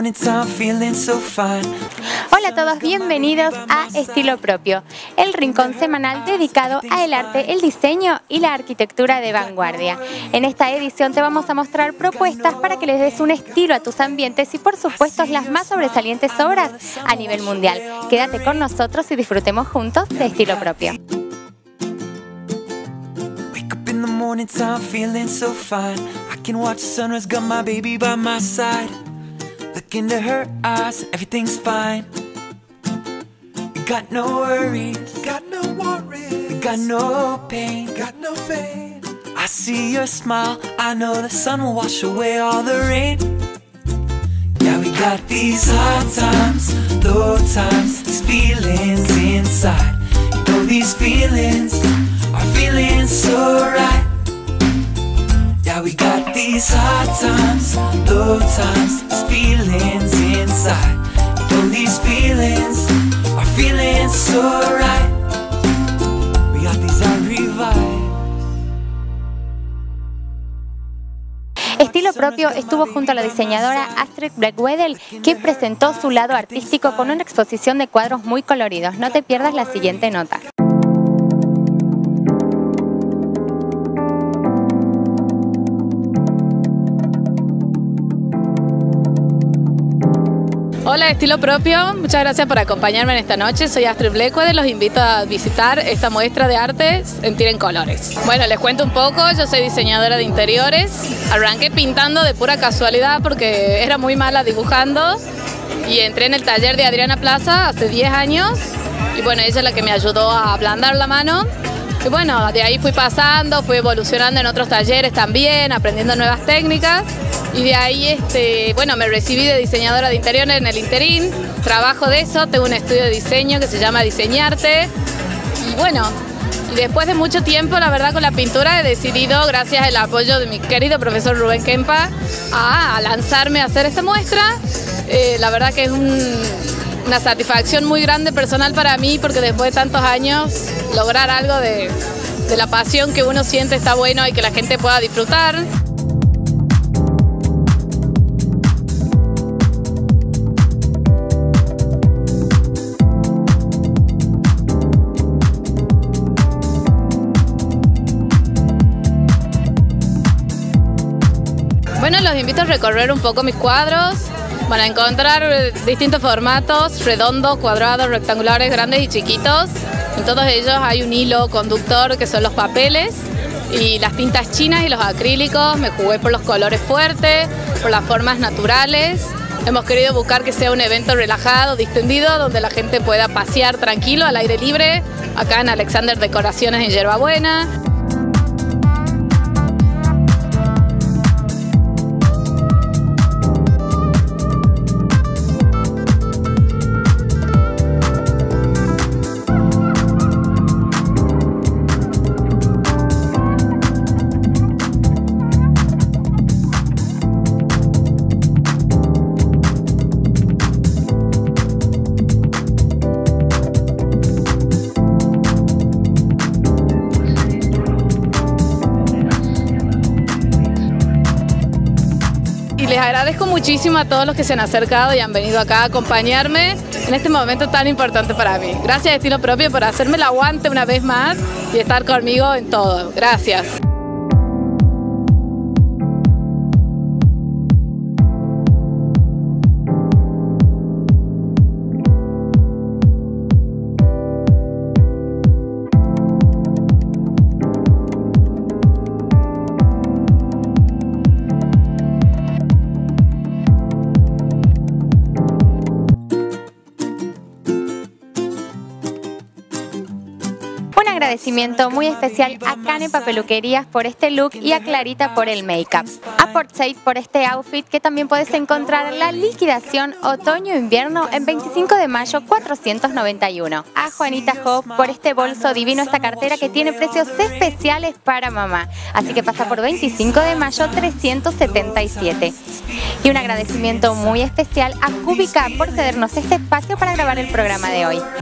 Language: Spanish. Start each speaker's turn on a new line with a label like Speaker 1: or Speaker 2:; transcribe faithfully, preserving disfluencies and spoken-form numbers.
Speaker 1: Hola a todos, bienvenidos a Estilo Propio, el rincón semanal dedicado al arte, el diseño y la arquitectura de vanguardia. En esta edición te vamos a mostrar propuestas para que les des un estilo a tus ambientes y por supuesto las más sobresalientes obras a nivel mundial. Quédate con nosotros y disfrutemos juntos de Estilo Propio.
Speaker 2: Morning time, feeling so fine. I can watch the sunrise, got my baby by my side. Look into her eyes, everything's fine. We got no worries, got no worries. We got no pain, got no pain. I see your smile, I know the sun will wash away all the rain. Yeah, we got these hard times, low times, these feelings inside. You know these feelings are feeling so right. Yeah, we got these hard times, low times, these feelings inside. You know these feelings are feeling so right. We got these hard vibes.
Speaker 1: Estilo Propio estuvo junto a la diseñadora Astrid Blackwedel, que presentó su lado artístico con una exposición de cuadros muy coloridos. No te pierdas la siguiente nota.
Speaker 3: Hola Estilo Propio, muchas gracias por acompañarme en esta noche. Soy Astrid Blackwedel, los invito a visitar esta muestra de arte Sentir en Colores. Bueno, les cuento un poco, yo soy diseñadora de interiores. Arranqué pintando de pura casualidad porque era muy mala dibujando y entré en el taller de Adriana Plaza hace diez años y bueno, ella es la que me ayudó a ablandar la mano. Y bueno, de ahí fui pasando, fui evolucionando en otros talleres también, aprendiendo nuevas técnicas. Y de ahí, este, bueno, me recibí de diseñadora de interiores en el interín. Trabajo de eso, tengo un estudio de diseño que se llama Diseñarte. Y bueno, y después de mucho tiempo, la verdad, con la pintura he decidido, gracias al apoyo de mi querido profesor Rubén Kempa, a, a lanzarme a hacer esta muestra. Eh, la verdad que es un... una satisfacción muy grande personal para mí porque después de tantos años lograr algo de, de la pasión que uno siente está bueno y que la gente pueda disfrutar. Bueno, los invito a recorrer un poco mis cuadros. Van a encontrar distintos formatos, redondos, cuadrados, rectangulares, grandes y chiquitos. En todos ellos hay un hilo conductor que son los papeles y las tintas chinas y los acrílicos. Me jugué por los colores fuertes, por las formas naturales. Hemos querido buscar que sea un evento relajado, distendido, donde la gente pueda pasear tranquilo, al aire libre, acá en Alexander Decoraciones en Yerbabuena. Les agradezco muchísimo a todos los que se han acercado y han venido acá a acompañarme en este momento tan importante para mí. Gracias Estilo Propio por hacerme el aguante una vez más y estar conmigo en todo. Gracias.
Speaker 1: Un agradecimiento muy especial a Canepa Peluquerías por este look y a Clarita por el make-up. A Portside por este outfit que también puedes encontrar la liquidación otoño-invierno en veinticinco de mayo cuatrocientos noventa y uno. A Juanita Hope por este bolso divino, esta cartera que tiene precios especiales para mamá. Así que pasa por veinticinco de mayo trescientos setenta y siete. Y un agradecimiento muy especial a Cúbica por cedernos este espacio para grabar el programa de hoy.